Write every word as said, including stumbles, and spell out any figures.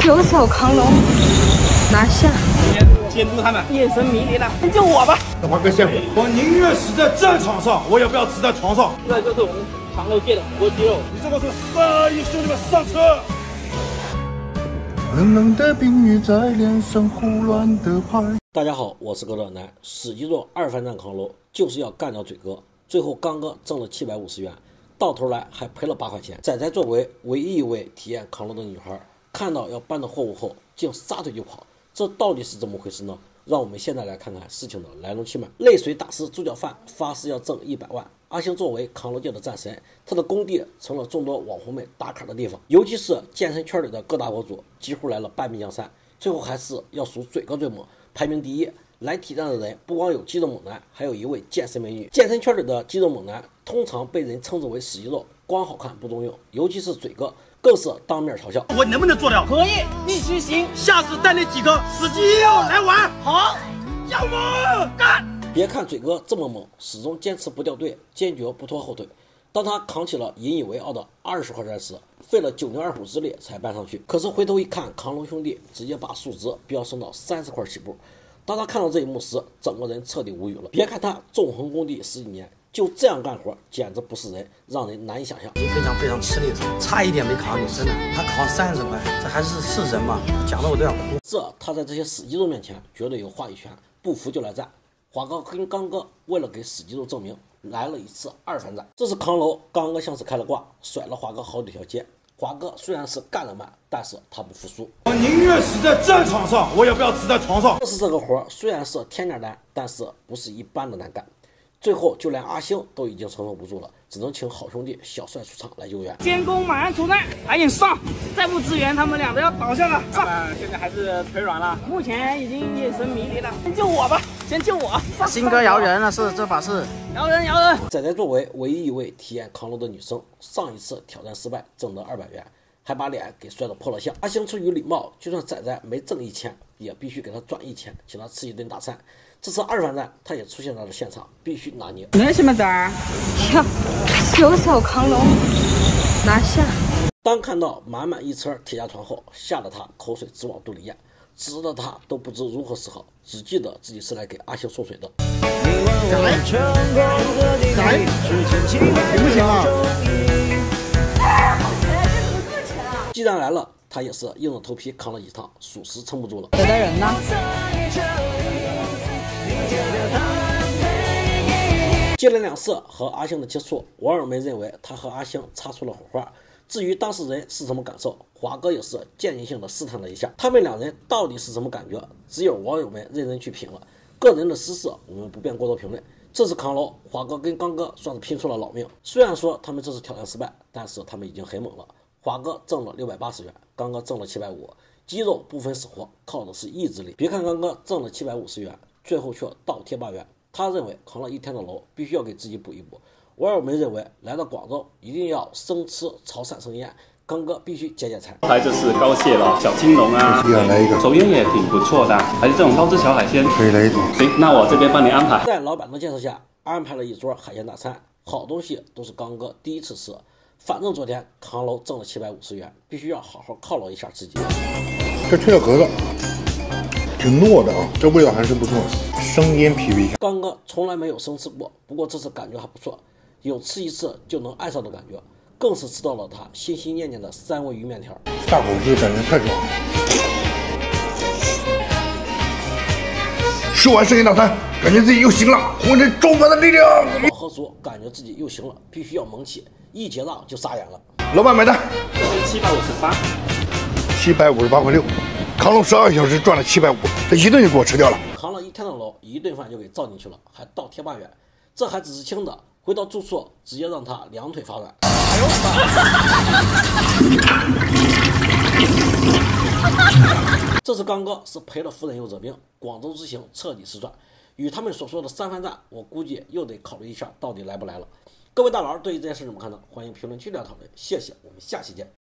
就叫亢龙拿下。 监督他们，眼神迷离了，救我吧！ 华哥先，我宁愿死在战场上，我也不要死在床上。 这就是我们长乐界的活肌肉。 你这个是三亿兄弟们上车！ 冷冷的冰雨在脸上胡乱的拍。 大家好，我是格斗男。史记中二番战扛楼就是要干掉嘴哥，最后刚哥挣了七百五十元，到头来还赔了八块钱。仔仔作为唯一一位体验扛楼的女孩，看到要搬的货物后，竟撒腿就跑，这到底是怎么回事呢？让我们现在来看看事情的来龙去脉。泪水打湿猪脚饭，发誓要挣一百万。阿星作为扛楼界的战神，他的工地成了众多网红们打卡的地方，尤其是健身圈里的各大博主几乎来了半壁江山。最后还是要数嘴哥最猛，排名第一。来体验的人不光有肌肉猛男，还有一位健身美女。健身圈里的肌肉猛男通常被人称之为死肌肉，光好看不中用，尤其是嘴哥更是当面嘲笑。 我能不能做到？ 可以，必须行。 下次带那几个死肌肉来玩。 好， 要么干！ 别看嘴哥这么猛，始终坚持不掉队，坚决不拖后腿。当他扛起了引以为傲的二十块砖时，费了九牛二虎之力才搬上去。可是回头一看，扛龙兄弟直接把数值飙升到三十块起步。当他看到这一幕时，整个人彻底无语了。别看他纵横工地十几年，就这样干活，简直不是人，让人难以想象。 非常非常吃力，差一点没扛你，真的。他扛三十块，这还是是人吗？讲的我都想哭。 这他在这些死肌肉面前绝对有话语权，不服就来战。华哥跟刚哥为了给死肌肉证明，来了一次二番战。这是扛楼，刚哥像是开了挂，甩了华哥好几条街。华哥虽然是干得慢，但是他不服输。 我宁愿死在战场上，我也不要死在床上。 这是这个活虽然是天价单，但是不是一般的难干。最后就连阿星都已经承受不住了，只能请好兄弟小帅出场来救援。 监工马上出战，赶紧上！再不支援，他们俩都要倒下了。上！现在还是腿软了，目前已经眼神迷离了。先救我吧，先救我！ 新哥摇人了，是这把是摇人摇人。 仔仔作为唯一一位体验扛楼的女生，上一次挑战失败，挣得二百元，还把脸给摔得破了相。阿星出于礼貌，就算仔仔没挣一千，也必须给他转一千，请他吃一顿大餐。这次二番战，他也出现在了现场，必须拿捏。 那什么子儿？ 呀，就叫亢龙拿下。 当看到满满一车铁架船后，吓得他口水直往肚里咽，直的他都不知如何是好，只记得自己是来给阿星送水的。 改改，行不行啊？ 既然来了，他也是硬着头皮扛了一趟，属实撑不住了。 这的人呢？ 接连两次和阿星的接触，网友们认为他和阿星擦出了火花。至于当事人是什么感受，华哥也是间接性的试探了一下，他们两人到底是什么感觉，只有网友们认真去品了。个人的私事我们不便过多评论。这次扛楼，华哥跟刚哥算是拼出了老命。虽然说他们这次挑战失败，但是他们已经很猛了。华哥挣了六百八十元，刚哥挣了七百五，肌肉不分死活，靠的是意志力。别看刚哥挣了七百五十元，最后却倒贴八元。他认为扛了一天的楼，必须要给自己补一补。网友们认为来到广州一定要生吃潮汕生腌，刚哥必须解解馋。 还就是高蟹了，小青龙啊， 来一个， 手腌也挺不错的，还是这种高脂小海鲜， 可以来一种。 行，那我这边帮你安排。 在老板的介绍下，安排了一桌海鲜大餐，好东西都是刚哥第一次吃。反正昨天扛楼挣了七百五十元，必须要好好犒劳一下自己。 这脆了壳子，挺糯的啊，这味道还是不错。生腌皮皮虾， 刚哥从来没有生吃过，不过这次感觉还不错，有吃一次就能爱上的感觉，更是吃到了他心心念念的三文鱼面条。 大口吃感觉太爽了。吃完生腌大餐，感觉自己又行了，浑身充满了力量。 饱喝足，感觉自己又行了，必须要猛起，一结账就傻眼了。 老板买单， 七百五十八， 七百五十八块六，扛了十二个小时赚了七百五，这一顿就给我吃掉了。 扛了一天的楼，一顿饭就给造进去了，还倒贴八元，这还只是轻的，回到住处直接让他两腿发软。哎呦！这次刚哥是赔了夫人又折兵，广州之行彻底失算。与他们所说的三番战，我估计又得考虑一下到底来不来了。各位大佬对于这件事怎么看呢？欢迎评论区聊讨论，谢谢，我们下期见。